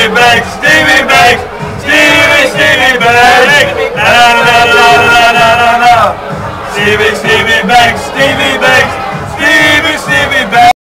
Stevie Banks, Stevie Banks, Stevie Banks. La la la la la la la. Stevie Banks, Stevie Banks, Stevie Banks.